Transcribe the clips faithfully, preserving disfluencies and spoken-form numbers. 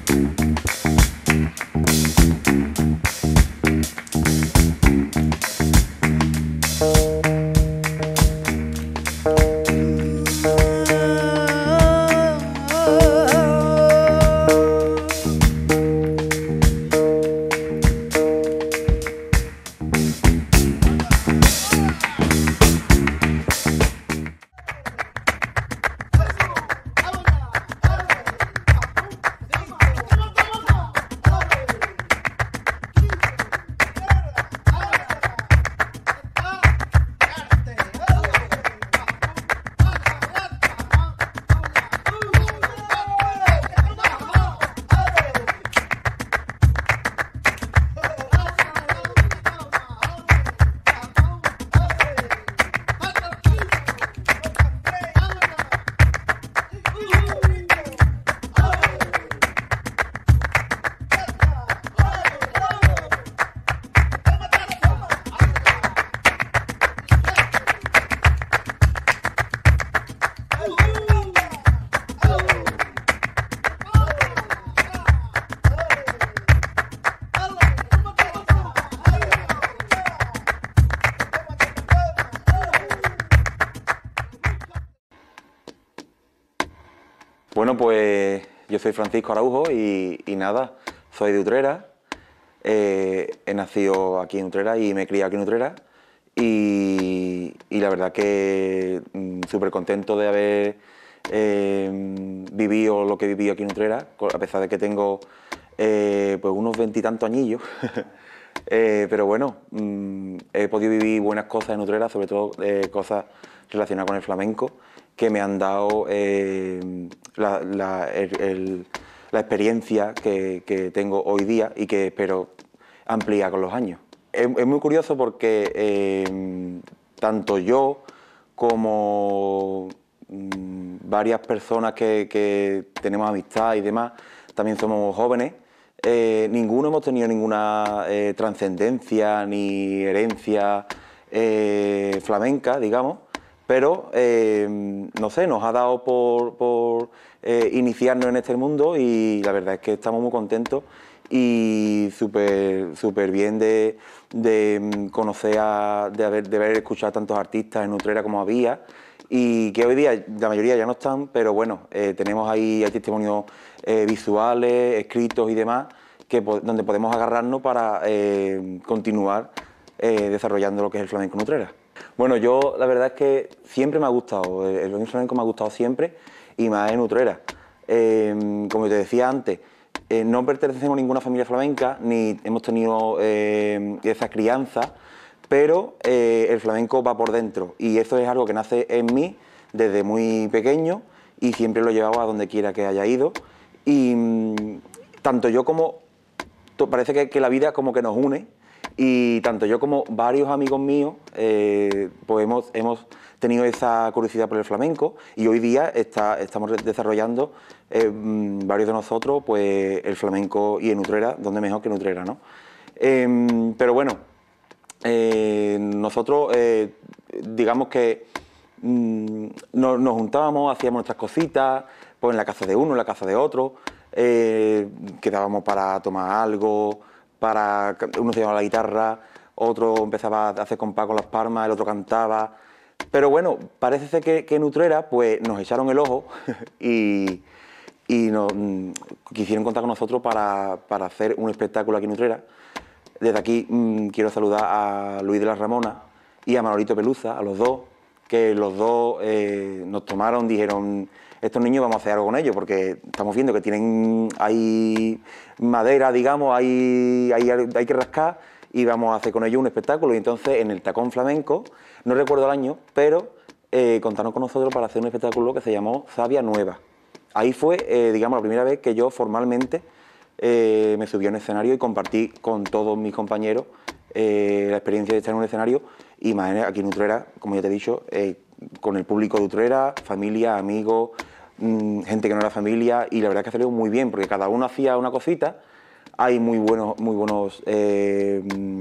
Bueno, pues yo soy Francisco Araujo y, y nada, soy de Utrera, eh, he nacido aquí en Utrera y me he criado aquí en Utrera y, y la verdad que mmm, súper contento de haber eh, vivido lo que he vivido aquí en Utrera, a pesar de que tengo eh, pues unos veintitantos añillos, eh, pero bueno, mmm, he podido vivir buenas cosas en Utrera, sobre todo eh, cosas relacionadas con el flamenco, que me han dado eh, la, la, el, el, la experiencia que, que tengo hoy día y que espero ampliar con los años. Es, es muy curioso porque eh, tanto yo como mmm, varias personas que, que tenemos amistad y demás, también somos jóvenes, eh, ninguno hemos tenido ninguna eh, trascendencia ni herencia eh, flamenca, digamos, pero, eh, no sé, nos ha dado por, por eh, iniciarnos en este mundo y la verdad es que estamos muy contentos y súper súper bien de, de conocer, a, de, haber, de haber escuchado a tantos artistas en Utrera como había y que hoy día la mayoría ya no están, pero bueno, eh, tenemos ahí hay testimonios eh, visuales, escritos y demás, que, donde podemos agarrarnos para eh, continuar eh, desarrollando lo que es el flamenco en Utrera. Bueno, yo la verdad es que siempre me ha gustado, el, el flamenco me ha gustado siempre y más en Utrera. Eh, como te decía antes, eh, no pertenecemos a ninguna familia flamenca, ni hemos tenido eh, esa crianza, pero eh, el flamenco va por dentro y eso es algo que nace en mí desde muy pequeño y siempre lo he llevado a donde quiera que haya ido. Y mmm, tanto yo como, parece que, que la vida como que nos une. Y tanto yo como varios amigos míos eh, pues hemos, hemos tenido esa curiosidad por el flamenco y hoy día está, estamos desarrollando eh, varios de nosotros pues el flamenco y en Utrera, donde mejor que en Utrera, ¿no? Eh, pero bueno, eh, nosotros eh, digamos que mm, nos, nos juntábamos, hacíamos nuestras cositas, pues en la casa de uno, en la casa de otro, eh, quedábamos para tomar algo, para uno se llevaba la guitarra, otro empezaba a hacer compás con las palmas, el otro cantaba. Pero bueno, parece ser que, que en Utrera pues nos echaron el ojo y, y nos, quisieron contar con nosotros para, para hacer un espectáculo aquí en Utrera. Desde aquí mmm, quiero saludar a Luis de la Ramona y a Manolito Peluza, a los dos, que los dos eh, nos tomaron, dijeron: estos niños vamos a hacer algo con ellos, porque estamos viendo que tienen, hay madera, digamos, hay, hay, hay que rascar, y vamos a hacer con ellos un espectáculo. Y entonces en el Tacón Flamenco, no recuerdo el año, pero eh, contaron con nosotros para hacer un espectáculo que se llamó Savia Nueva. Ahí fue, eh, digamos, la primera vez que yo formalmente eh, me subí a un escenario y compartí con todos mis compañeros eh, la experiencia de estar en un escenario, y más aquí en Utrera, como ya te he dicho, eh, con el público de Utrera, familia, amigos, mmm, gente que no era familia, y la verdad es que salió muy bien, porque cada uno hacía una cosita. Hay muy buenos, muy buenos eh,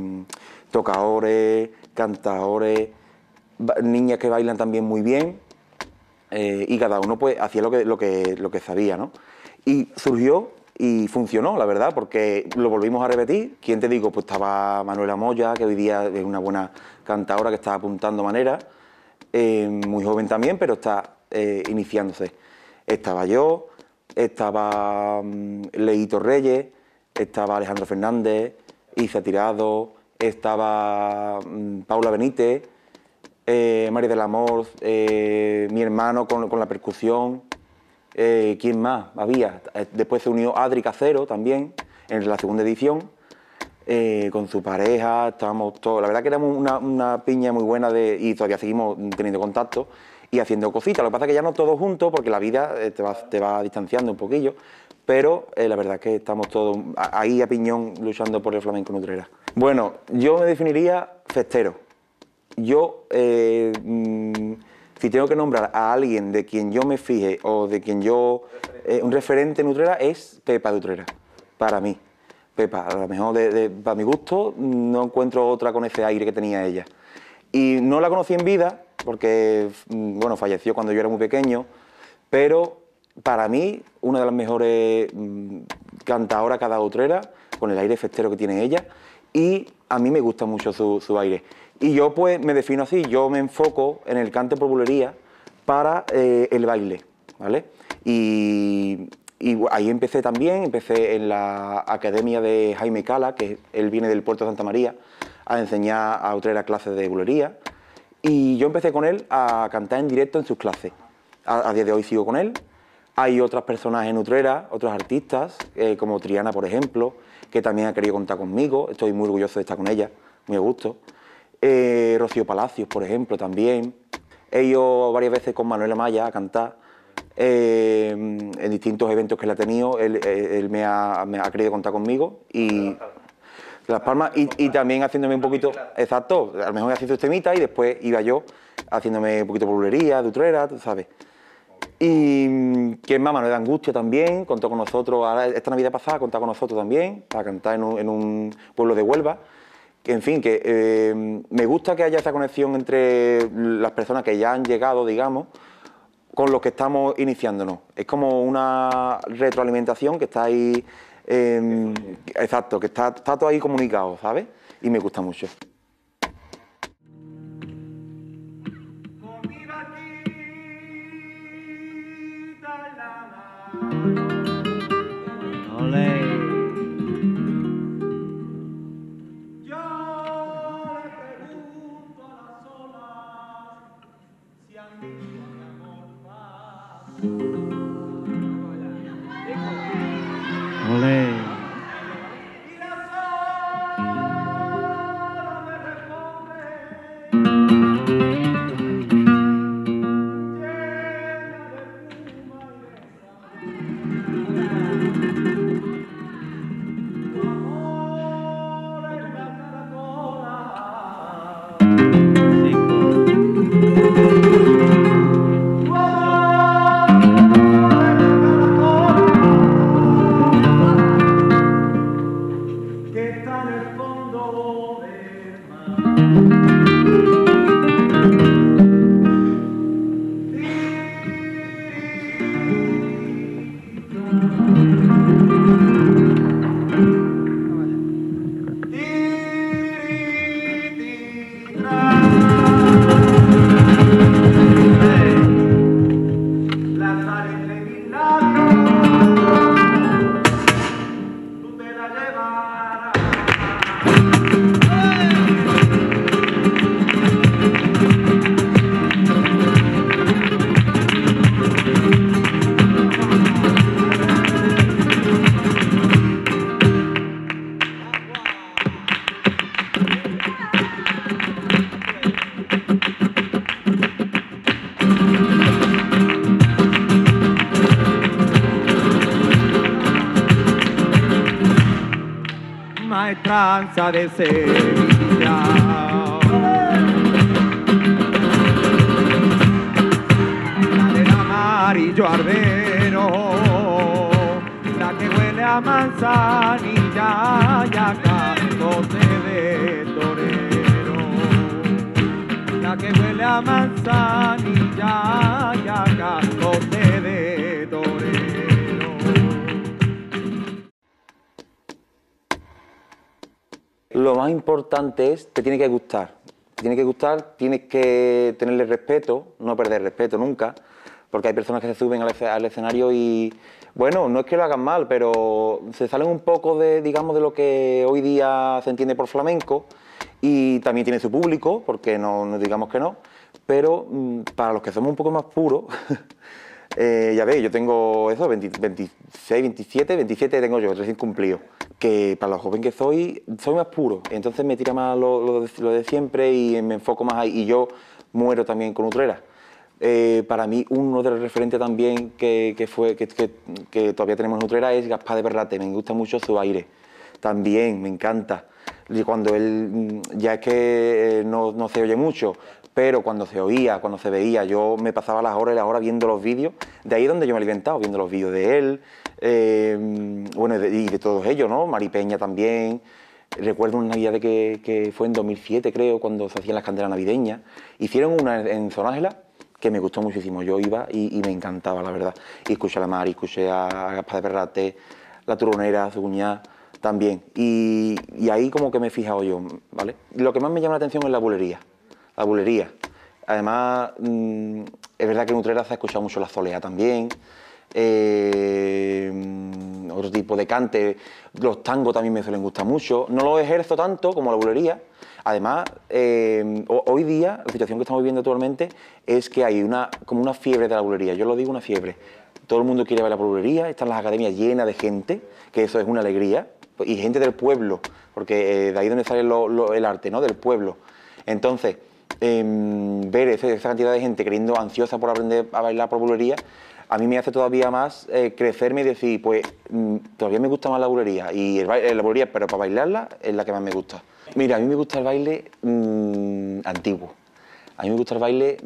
tocadores, cantadores, niñas que bailan también muy bien, eh, y cada uno pues hacía lo que, lo que, lo que sabía, ¿no? Y surgió y funcionó, la verdad, porque lo volvimos a repetir. ¿Quién te digo? Pues estaba Manuela Moya, que hoy día es una buena cantadora que está apuntando manera, eh, muy joven también, pero está eh, iniciándose. Estaba yo, estaba um, Leito Reyes, estaba Alejandro Fernández, Isa Tirado, estaba um, Paula Benítez, eh, María del Amor, eh, mi hermano con, con la percusión. Eh, ¿Quién más había? Después se unió Adri Cacero también, en la segunda edición, eh, con su pareja, estábamos todos, la verdad que éramos una, una piña muy buena de, y todavía seguimos teniendo contacto y haciendo cositas. Lo que pasa es que ya no todos juntos, porque la vida eh, te, va, te va distanciando un poquillo, pero eh, la verdad es que estamos todos ahí a piñón luchando por el flamenco en Utrera. Bueno, yo me definiría festero. Yo... Eh, mmm, Si tengo que nombrar a alguien de quien yo me fije o de quien yo... Eh, un referente en Utrera es Pepa de Utrera, para mí. Pepa, a lo mejor de, de, para mi gusto no encuentro otra con ese aire que tenía ella. Y no la conocí en vida porque, bueno, falleció cuando yo era muy pequeño, pero para mí una de las mejores mmm, cantadoras que ha dado Utrera, con el aire festero que tiene ella, y a mí me gusta mucho su, su aire. Y yo pues me defino así, yo me enfoco en el cante por bulería para eh, el baile, ¿vale? Y, y ahí empecé también, empecé en la academia de Jaime Cala, que él viene del Puerto de Santa María, a enseñar a Utrera clases de bulería. Y yo empecé con él a cantar en directo en sus clases. A, a día de hoy sigo con él. Hay otras personas en Utrera, otros artistas, eh, como Triana, por ejemplo, que también ha querido contar conmigo. Estoy muy orgulloso de estar con ella, muy a gusto. Eh, Rocío Palacios, por ejemplo, también. He ido varias veces con Manuela Maya a cantar eh, en distintos eventos que él ha tenido. Él, él me, ha, me ha querido contar conmigo y Las Palmas y, y también haciéndome un poquito, exacto, a lo mejor haciendo este temita y después iba yo haciéndome un poquito de bulería, de Utrera, tú sabes. Y que es más, Manuel de Angustia también, contó con nosotros, ahora, esta Navidad pasada contó con nosotros también, para cantar en un, en un pueblo de Huelva. Que, en fin, que eh, me gusta que haya esa conexión entre las personas que ya han llegado, digamos, con los que estamos iniciándonos. Es como una retroalimentación que está ahí, eh, exacto, que está, está todo ahí comunicado, ¿sabes? Y me gusta mucho. Olé. Olé. Maestranza de Sevilla, la del amarillo arbero, la que huele a manzanilla y a cazote de torero, la que huele a manzanilla y a cazote de torero. Lo más importante es, te tiene que gustar. Te tiene que gustar, tienes que tenerle respeto, no perder respeto nunca, porque hay personas que se suben al, al escenario y, bueno, no es que lo hagan mal, pero se salen un poco de, digamos, de lo que hoy día se entiende por flamenco, y también tiene su público, porque no, no digamos que no, pero mmm, para los que somos un poco más puros, eh, ya veis, yo tengo eso, veinte, veintiséis, veintisiete, veintisiete tengo yo, recién cumplido, que para lo joven que soy, soy más puro, entonces me tira más lo, lo, de, lo de siempre y me enfoco más ahí, y yo muero también con Utrera. Eh, para mí uno de los referentes también que, que, fue, que, que, que todavía tenemos en Utrera es Gaspar de Perrate, me gusta mucho su aire, también me encanta. Y cuando él, ya es que eh, no, no se oye mucho, pero cuando se oía, cuando se veía, yo me pasaba las horas y las horas viendo los vídeos, de ahí es donde yo me he alimentado, viendo los vídeos de él, eh, bueno, de, y de todos ellos, ¿no? Mari Peña también. Recuerdo una Navidad que, que fue en dos mil siete, creo, cuando se hacían las candelas navideñas. Hicieron una en Son Ángela que me gustó muchísimo. Yo iba y, y me encantaba, la verdad. Y escuché a la Mari, escuché a Gaspar de Perrate, La Turonera, su cuñada también. Y, y ahí como que me he fijado yo, ¿vale? Lo que más me llama la atención es la bulería. La bulería. Además, mmm, es verdad que en Utrera se ha escuchado mucho la zolea también. Eh, otro tipo de cante, los tangos también me suelen gustar mucho, no los ejerzo tanto como la bulería. Además, eh, hoy día, la situación que estamos viviendo actualmente es que hay una, como una fiebre de la bulería, yo lo digo, una fiebre. Todo el mundo quiere bailar bulería, están las academias llenas de gente, que eso es una alegría, y gente del pueblo, porque eh, de ahí es donde sale lo, lo, el arte, ¿no? Del pueblo. Entonces, eh, ver esa, esa cantidad de gente queriendo, ansiosa por aprender a bailar por bulería, a mí me hace todavía más eh, crecerme y decir, pues mmm, todavía me gusta más la bulería, y el baile, la bulería, pero para bailarla es la que más me gusta. Mira, a mí me gusta el baile mmm, antiguo. A mí me gusta el baile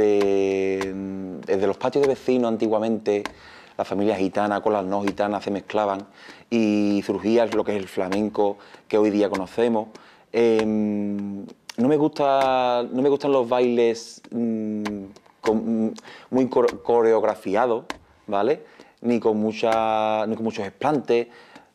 de, desde los patios de vecinos antiguamente, las familias gitanas con las no gitanas se mezclaban y surgía lo que es el flamenco que hoy día conocemos. Eh, no, me gusta, no me gustan los bailes mmm, con, muy coreografiados, ¿vale? Ni con, mucha, ni con muchos explantes.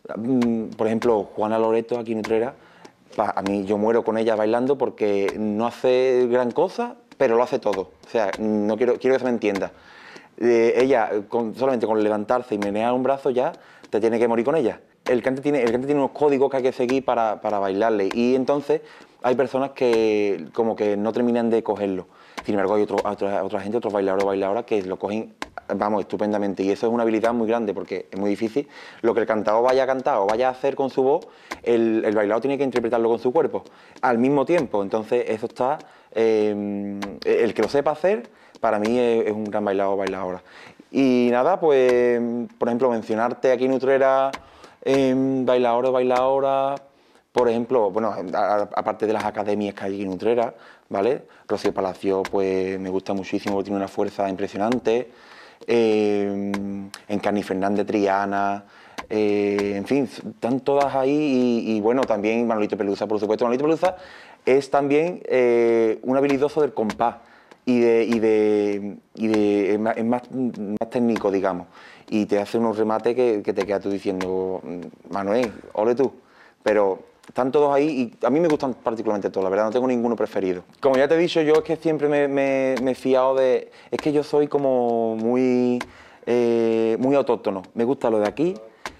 Por ejemplo, Juana Loreto aquí en Utrera, a mí yo muero con ella bailando porque no hace gran cosa, pero lo hace todo. O sea, no quiero, quiero que se me entienda. Eh, ella, con, solamente con levantarse y menear un brazo ya, te tiene que morir con ella. El cante tiene, el cante tiene unos códigos que hay que seguir para, para bailarle, y entonces hay personas que como que no terminan de cogerlo. Sin embargo, hay otro, otra, otra gente, otros bailadores o bailadoras que lo cogen, vamos, estupendamente, y eso es una habilidad muy grande porque es muy difícil. Lo que el cantador vaya a cantar o vaya a hacer con su voz, el, el bailador tiene que interpretarlo con su cuerpo al mismo tiempo. Entonces eso está, eh, el que lo sepa hacer, para mí es, es un gran bailador o bailadora. Y nada, pues, por ejemplo, mencionarte aquí en Utrera eh, bailadores o bailadoras, por ejemplo, bueno, aparte de las academias que hay aquí en Utrera, ¿vale? Rocío Palacio, pues me gusta muchísimo, porque tiene una fuerza impresionante. Eh, Encarni Fernández, Triana, eh, en fin, están todas ahí. Y, y bueno, también Manolito Pelusa, por supuesto. Manolito Pelusa es también eh, un habilidoso del compás y de, y de, y de es, más, es más, más técnico, digamos, y te hace unos remates que, que te quedas tú diciendo, Manuel, ole tú, pero están todos ahí y a mí me gustan particularmente todos, la verdad, no tengo ninguno preferido. Como ya te he dicho, yo es que siempre me, me, me he fiado de... Es que yo soy como muy, eh, muy autóctono, me gusta lo de aquí.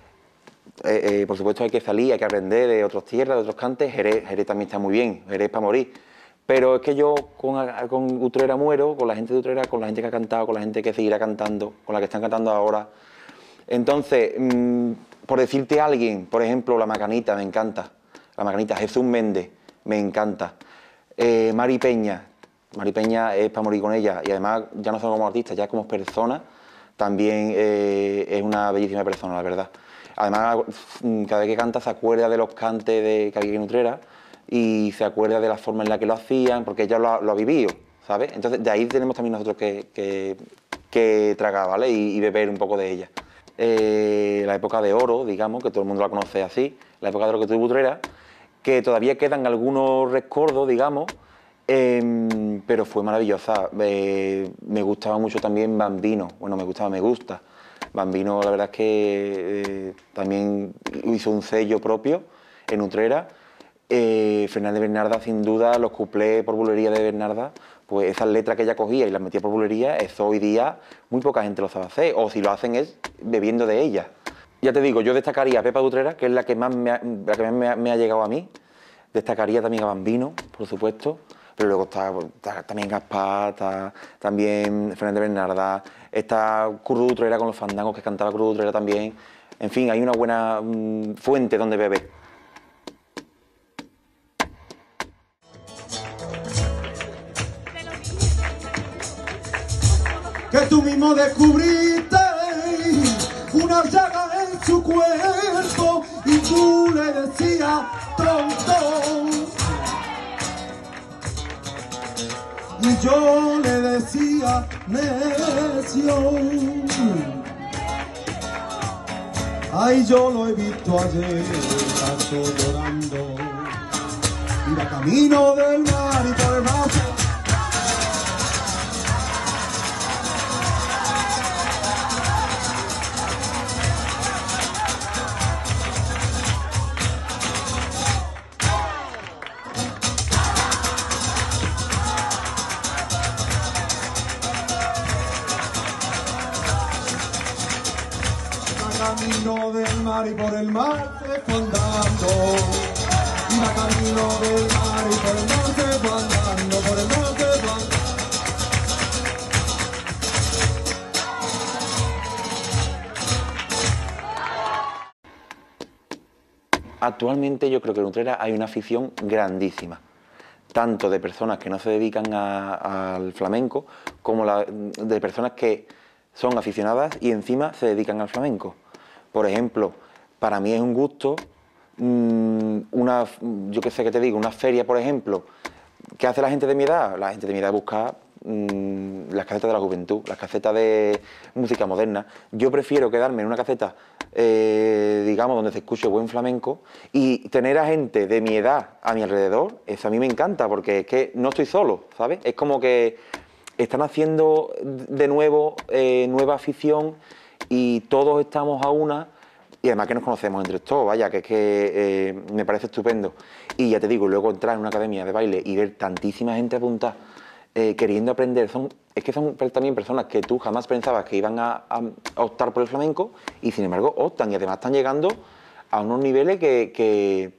Eh, eh, por supuesto hay que salir, hay que aprender de otras tierras, de otros cantes. Jerez, Jerez también está muy bien, Jerez para morir. Pero es que yo con, con Utrera muero, con la gente de Utrera, con la gente que ha cantado, con la gente que seguirá cantando, con la que están cantando ahora. Entonces, mmm, por decirte a alguien, por ejemplo, La Macanita, me encanta. La Macanita, Jesús Méndez, me encanta. Eh, Mari Peña, Mari Peña es para morir con ella. Y además, ya no solo como artista, ya como persona, también eh, es una bellísima persona, la verdad. Además, cada vez que canta se acuerda de los cantes de que hay en Utrera y se acuerda de la forma en la que lo hacían, porque ella lo ha, lo ha vivido, ¿sabes? Entonces, de ahí tenemos también nosotros que, que, que tragar, ¿vale? Y, y beber un poco de ella. Eh, la época de oro, digamos, que todo el mundo la conoce así, la época de oro que tuvo Utrera, que todavía quedan algunos recuerdos, digamos, eh, pero fue maravillosa. Eh, me gustaba mucho también Bambino, bueno, me gustaba, me gusta. Bambino, la verdad es que eh, también hizo un sello propio en Utrera Eh, Fernández Bernarda, sin duda, los cuplés por bulería de Bernarda, pues esas letras que ella cogía y las metía por bulería, eso hoy día muy poca gente lo sabe hacer, o si lo hacen es bebiendo de ella. Ya te digo, yo destacaría a Pepa de Utrera, que es la que más me ha, la que más me ha, me ha llegado a mí. Destacaría también a Bambino, por supuesto, pero luego está, está también Gaspar, está también Fernández Bernarda, está Curro de Utrera con los fandangos que cantaba Curro de Utrera también. En fin, hay una buena mmm, fuente donde beber. Que tú mismo descubriste una llaga en su cuerpo y tú le decías tonto y yo le decía necio. Ay, yo lo he visto ayer, caso llorando, iba camino del mar y por el mar. Camino del mar y por el mar se fue andando. Iba camino del mar y por el mar se fue andando, por el mar se fue andando. Actualmente yo creo que en Utrera hay una afición grandísima, tanto de personas que no se dedican a, al flamenco, como la, de personas que son aficionadas y encima se dedican al flamenco. Por ejemplo, para mí es un gusto, mmm, una, yo qué sé qué te digo, una feria, por ejemplo. ¿Qué hace la gente de mi edad? La gente de mi edad busca mmm, las casetas de la juventud, las casetas de música moderna. Yo prefiero quedarme en una caseta, eh, digamos, donde se escuche buen flamenco y tener a gente de mi edad a mi alrededor. Eso a mí me encanta porque es que no estoy solo, ¿sabes? Es como que están haciendo de nuevo eh, nueva afición y todos estamos a una, y además que nos conocemos entre todos, vaya, que es que eh, me parece estupendo. Y ya te digo, luego entrar en una academia de baile y ver tantísima gente apuntar, eh, queriendo aprender, son, es que son también personas que tú jamás pensabas que iban a, a optar por el flamenco, y sin embargo optan, y además están llegando a unos niveles que, que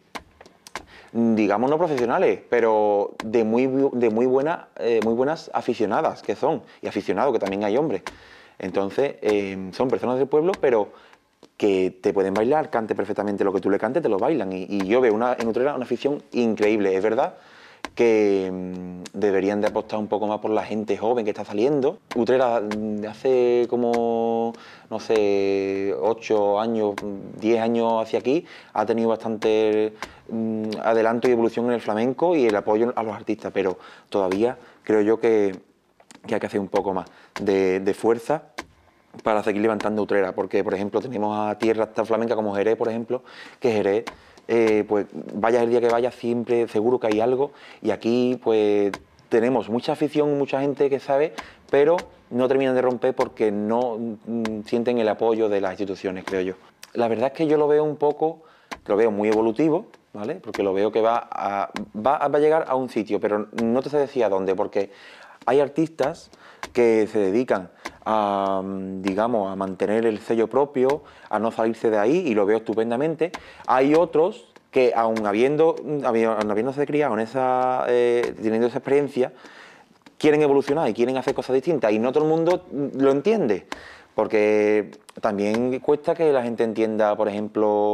digamos, no profesionales, pero de muy, de muy, buena, eh, muy buenas aficionadas que son, y aficionados, que también hay hombres. Entonces, eh, son personas del pueblo, pero que te pueden bailar, cante perfectamente lo que tú le cantes, te lo bailan. Y, y yo veo una, en Utrera una afición increíble. Es verdad que mmm, deberían de apostar un poco más por la gente joven que está saliendo. Utrera de hace como, no sé, ocho años, diez años hacia aquí, ha tenido bastante mmm, adelanto y evolución en el flamenco y el apoyo a los artistas, pero todavía creo yo que, que hay que hacer un poco más de, de fuerza para seguir levantando Utrera, porque por ejemplo tenemos a tierras tan flamencas como Jerez, por ejemplo, que Jerez, eh, pues vaya el día que vaya, siempre seguro que hay algo, y aquí pues tenemos mucha afición, mucha gente que sabe, pero no terminan de romper porque no mm, sienten el apoyo de las instituciones, creo yo. La verdad es que yo lo veo un poco, lo veo muy evolutivo, ¿vale? Porque lo veo que va a, va a, va a llegar a un sitio, pero no te sé decir a dónde, porque hay artistas que se dedican a, digamos, a mantener el sello propio, a no salirse de ahí, y lo veo estupendamente. Hay otros que, aun habiendo, aun habiéndose criado en esa, eh, teniendo esa experiencia, quieren evolucionar y quieren hacer cosas distintas, y no todo el mundo lo entiende, porque también cuesta que la gente entienda, por ejemplo,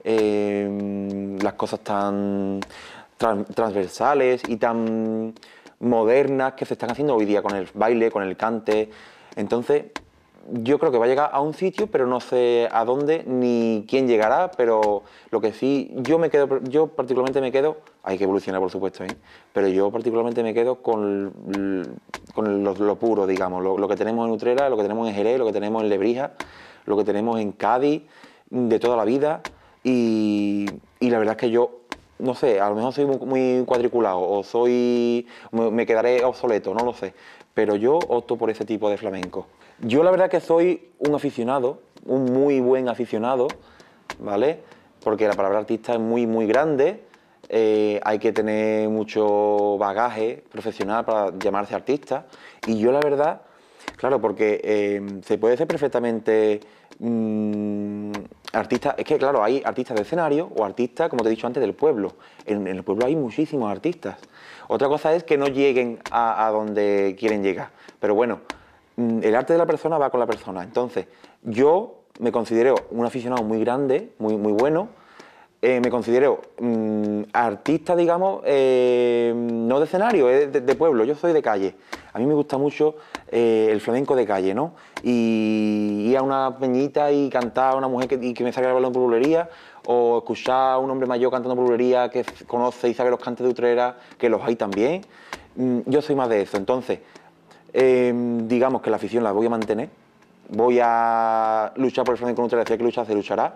eh, las cosas tan trans transversales y tan modernas que se están haciendo hoy día con el baile, con el cante. Entonces, yo creo que va a llegar a un sitio, pero no sé a dónde ni quién llegará, pero lo que sí, yo me quedo, yo particularmente me quedo, hay que evolucionar por supuesto, ¿eh? Pero yo particularmente me quedo con, con lo, lo puro, digamos, lo, lo que tenemos en Utrera, lo que tenemos en Jerez, lo que tenemos en Lebrija, lo que tenemos en Cádiz, de toda la vida, y, y la verdad es que yo, no sé, a lo mejor soy muy, muy cuadriculado o soy, me quedaré obsoleto, no lo sé, pero yo opto por ese tipo de flamenco. Yo la verdad que soy un aficionado, un muy buen aficionado, ¿vale? Porque la palabra artista es muy, muy grande, eh, hay que tener mucho bagaje profesional para llamarse artista. Y yo la verdad, claro, porque eh, se puede ser perfectamente mmm, artista. Es que claro, hay artistas de escenario o artistas, como te he dicho antes, del pueblo. En, en el pueblo hay muchísimos artistas. Otra cosa es que no lleguen a, a donde quieren llegar. Pero bueno, el arte de la persona va con la persona. Entonces, yo me considero un aficionado muy grande, muy, muy bueno. Eh, me considero mmm, artista, digamos, eh, no de escenario, de, de, de pueblo. Yo soy de calle. A mí me gusta mucho eh, el flamenco de calle, ¿no? Y ir a una peñita y cantar a una mujer que, y que me saque el balón por bulería, o escuchar a un hombre mayor cantando por bulería que conoce y sabe los cantes de Utrera, que los hay también. Mm, yo soy más de eso. Entonces, eh, digamos que la afición la voy a mantener. Voy a luchar por el flamenco en Utrera, decía que luchar se luchará.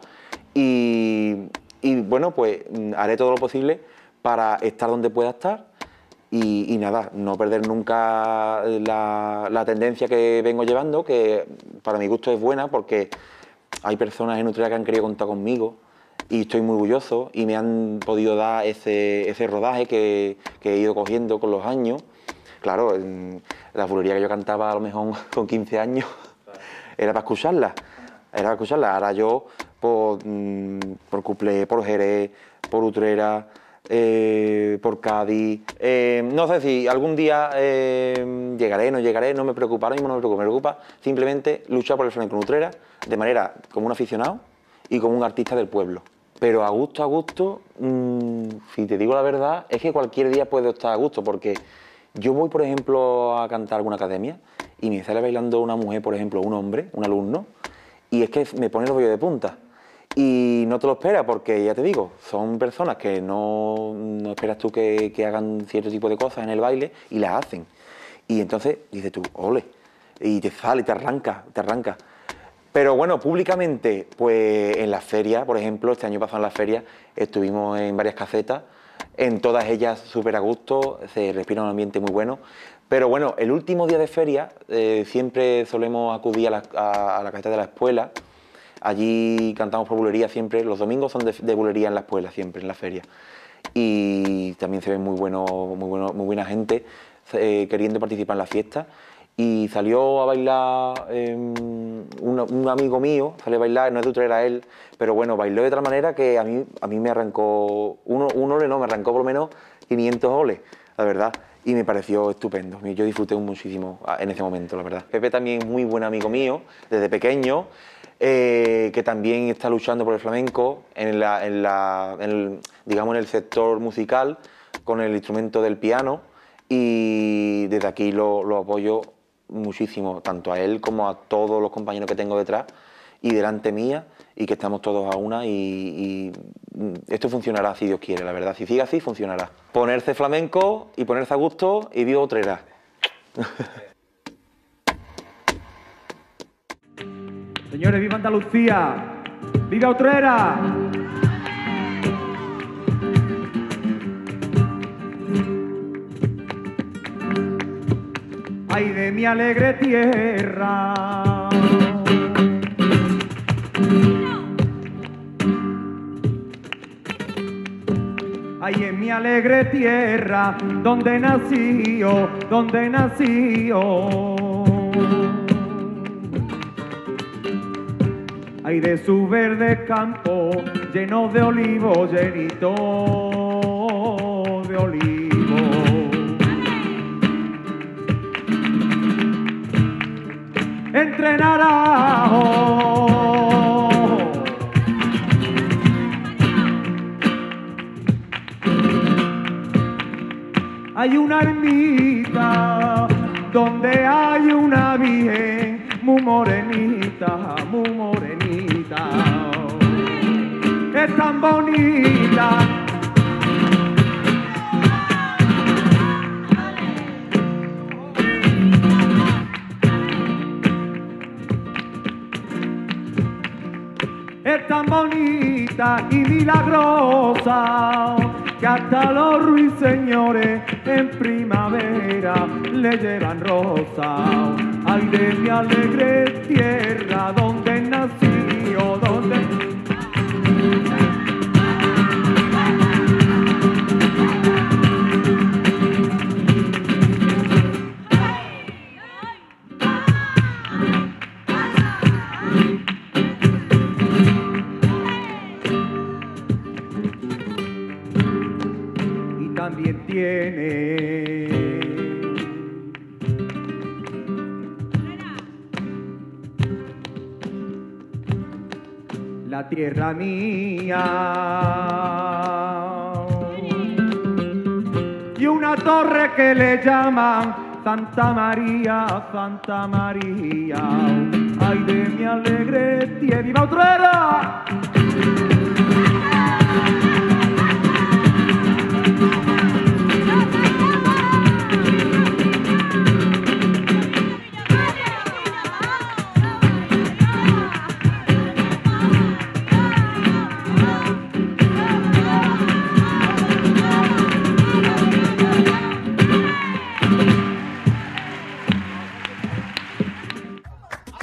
Y, y bueno, pues haré todo lo posible para estar donde pueda estar. Y, y nada, no perder nunca la, la tendencia que vengo llevando, que para mi gusto es buena, porque hay personas en Utrera que han querido contar conmigo y estoy muy orgulloso y me han podido dar ese, ese rodaje que, que he ido cogiendo con los años. Claro, en la bulería que yo cantaba a lo mejor con quince años era para escucharla, era para escucharla. Ahora yo, por, por Cuplé, por Jerez, por Utrera, Eh, por Cádiz, eh, no sé si algún día eh, llegaré, no llegaré, no me preocupa, ahora mismo no me preocupa, me preocupa simplemente luchar por el flamenco en Utrera de manera como un aficionado y como un artista del pueblo. Pero a gusto, a gusto, mmm, si te digo la verdad, es que cualquier día puedo estar a gusto, porque yo voy, por ejemplo, a cantar a alguna academia y me sale bailando una mujer, por ejemplo, un hombre, un alumno, y es que me pone los vellos de punta. Y no te lo esperas porque, ya te digo, son personas que no, no esperas tú que, que hagan cierto tipo de cosas en el baile y las hacen. Y entonces dices tú, ole, y te sale, te arranca, te arranca. Pero bueno, públicamente, pues en las ferias, por ejemplo, este año pasado en las ferias, estuvimos en varias casetas, en todas ellas súper a gusto, se respira un ambiente muy bueno. Pero bueno, el último día de feria eh, siempre solemos acudir a la, a, a la caseta de la escuela. Allí cantamos por bulería siempre, los domingos son de, de bulería en la escuela, siempre, en la feria. Y también se ve muy, bueno, muy, bueno, muy buena gente eh, queriendo participar en la fiesta. Y salió a bailar eh, un, un amigo mío, salió a bailar, no es de Utrera él, pero bueno, bailó de tal manera que a mí, a mí me arrancó, uno, un ole no, me arrancó por lo menos quinientos oles, la verdad. Y me pareció estupendo, yo disfruté muchísimo en ese momento, la verdad. Pepe también es muy buen amigo mío, desde pequeño. Eh, que también está luchando por el flamenco en, la, en, la, en, el, digamos, en el sector musical con el instrumento del piano, y desde aquí lo, lo apoyo muchísimo, tanto a él como a todos los compañeros que tengo detrás y delante mía, y que estamos todos a una, y, y esto funcionará si Dios quiere, la verdad. Si sigue así, funcionará. Ponerse flamenco y ponerse a gusto y viva Utrera. Señores, viva Andalucía, viva Utrera. Ay, de mi alegre tierra, ay, en mi alegre tierra, donde nací yo, donde nací yo. Ay, de su verde campo, lleno de olivos, llenito de olivos. Entre naranjos, hay una ermita donde hay una virgen muy morenita, muy morenita, es tan bonita. Es tan bonita y milagrosa que hasta los ruiseñores en primavera le llevan rosa. Ay, de mi alegre tierra, donde nací o donde... tiene. La tierra mía y una torre que le llaman Santa María, Santa María. Ay de mi alegre tierra, ¡viva Utrera!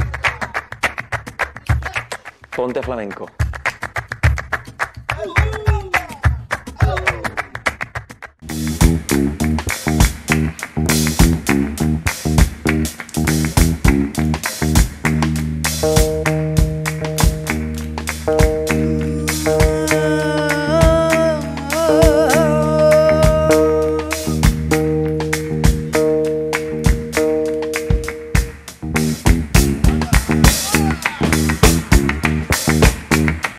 Ponte flamenco. Uh, uh.